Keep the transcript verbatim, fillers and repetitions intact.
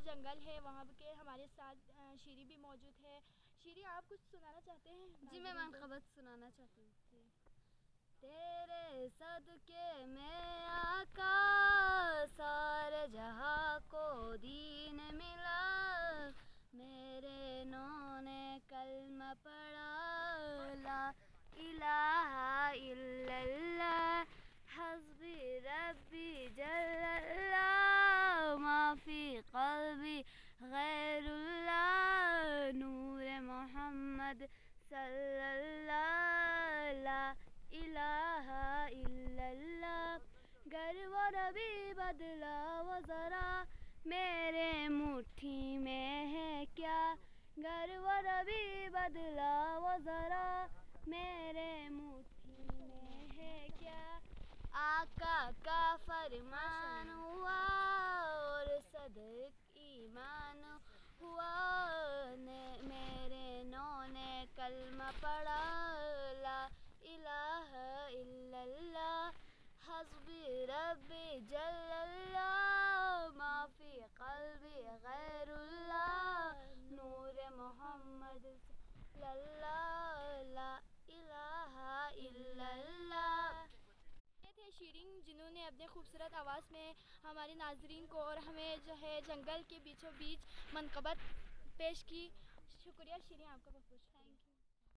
جنگل ہے وہاں کے ہمارے ساتھ شیری بھی موجود ہے. شیری آپ کچھ سنانا چاہتے ہیں؟ جی میں منقبت سنانا چاہتی ہوں. جی تیرے صدقے میں آقا سارے جہاں کو دین ملا، میرے نو نے کلمہ پڑھا لا الہ الا اللہ، حسبی ربی جل اللہ، ما فی قلبی غیر اللہ، نور محمد صلی اللہ، لا الہ الا اللہ. گر وہ ربی بدلا وہ ذرا میرے مٹھی میں ہے کیا، گر وہ ربی بدلا وہ ذرا میرے مٹھی میں ہے کیا. آقا کا فرمان ہوا اور صدق ایمان ہوا، میرے نو نے کلمہ پڑھا لا الہ الا اللہ، حسبی ربی جل اللہ، ما فی قلبی غیر اللہ، نور محمد صلی اللہ، لا الہ الا اللہ. یہ تھے شیرین جنہوں نے اپنے خوبصورت آواز میں ہمارے ناظرین کو اور ہمیں جو ہے جنگل کے بیچوں بیچ منقبت پیش کی. شکریہ شیرین آپ کا بہت بہت.